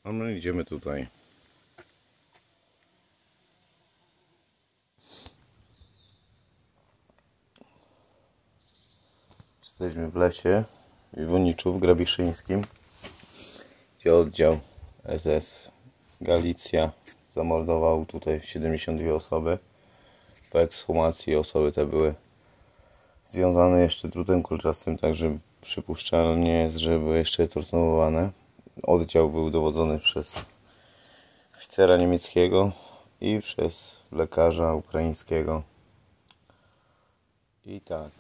A my idziemy tutaj. Jesteśmy w lesie w Iwoniczu, w Grabiszyńskim, gdzie oddział SS Galicja zamordował tutaj 72 osoby. Po ekshumacji osoby te były związane jeszcze drutem kulczastym, także przypuszczalnie jest, że były jeszcze torturowane. Oddział był dowodzony przez oficera niemieckiego i przez lekarza ukraińskiego. I tak,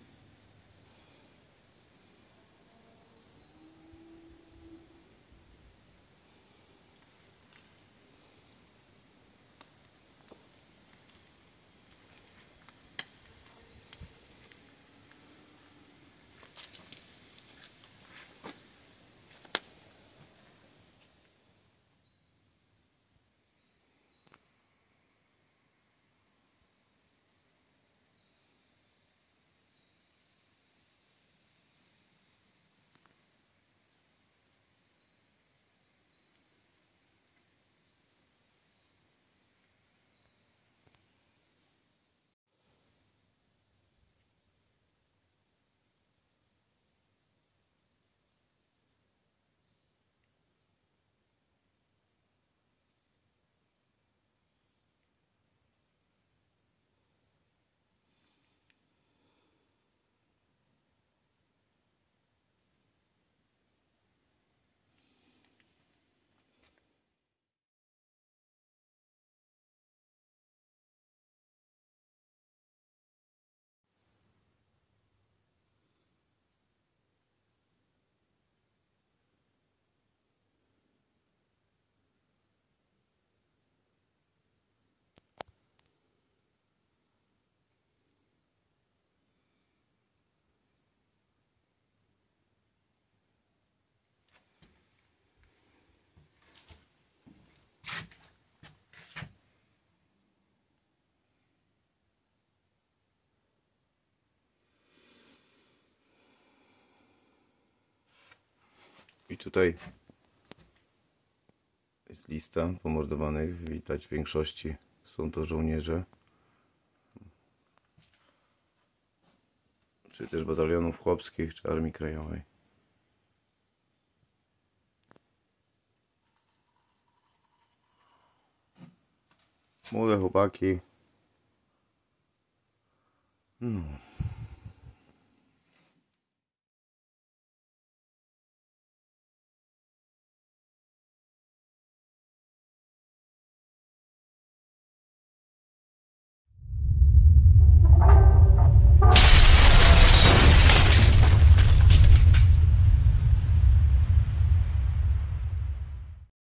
I tutaj jest lista pomordowanych. Widać w większości są to żołnierze, czy też batalionów chłopskich, czy Armii Krajowej. Młode chłopaki. No.